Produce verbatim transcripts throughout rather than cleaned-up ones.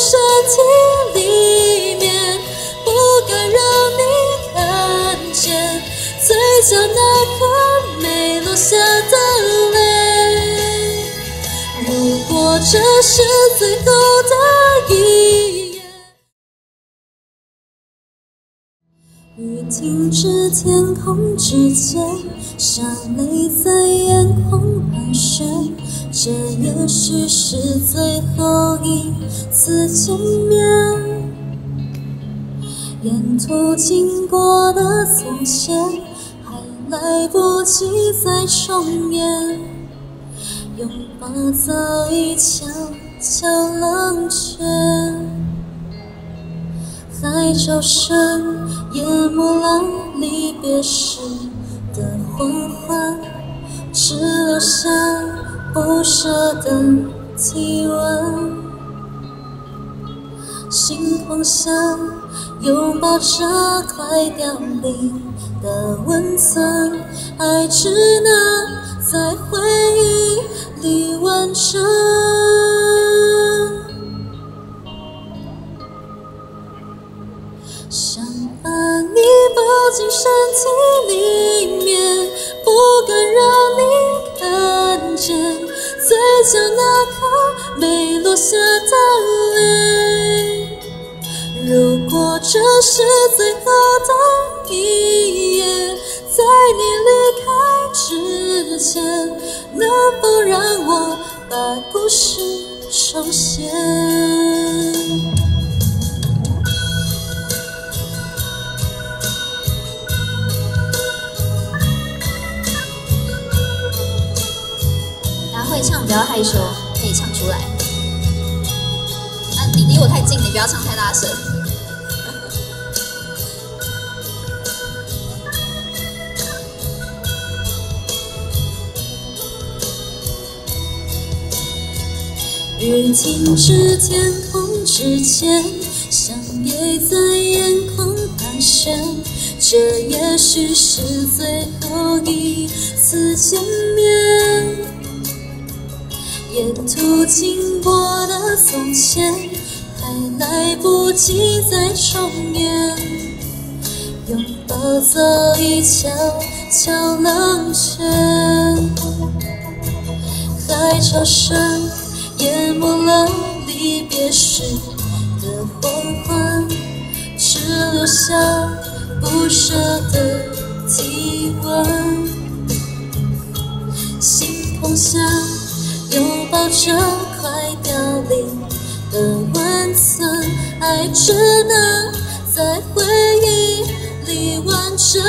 身体里面，不敢让你看见嘴角那颗没落下的泪。如果这是最后的一夜，雨停止天空之间，下泪在眼眶盘旋，这也许是最后一次见面。沿途经过的从前，还来不及再重演，拥抱早已悄悄冷却。海潮声淹没了离别时的缓缓，只留下不舍的体温。星空下拥抱着快凋零的温存，爱只能在回忆里完整。想把你抱进身体里面，不敢让你看见嘴角那颗没落下的泪。如果这是最后的一夜，在你离开之前，能否让我把故事重写？大家会唱不要害羞，可以唱出来。啊，你离我太近，你不要唱太大声。雨停止天空之前，相约在眼眶盘旋，这也许是最后一次见面。沿途经过的从前，还来不及再重演，拥抱早已悄悄冷却。海潮声淹没了离别时的缓缓，只留下不舍的体温。星空下拥抱着快凋零的温存，爱只能在回忆里完整。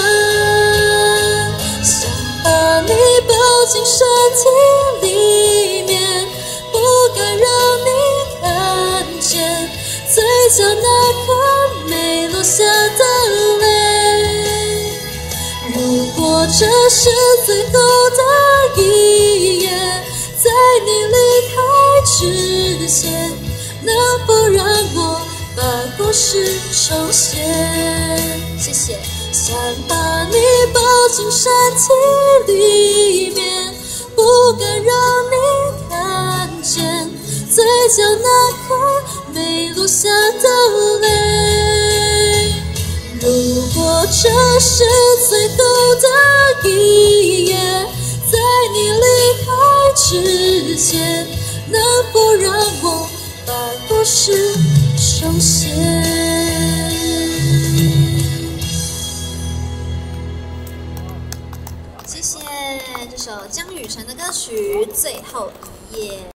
想把你抱进身体里面，不敢让你看见嘴角那颗没落下的泪。如果这是最后的一夜，在你离开之前，能否让我把故事重写？谢谢。想把你抱进身体里面，不敢让你看见嘴角那颗没落下的泪。如果这是最后的一夜，在你离开之前，能否让我把故事重写？谢谢这首江雨晨的歌曲《最后一夜》。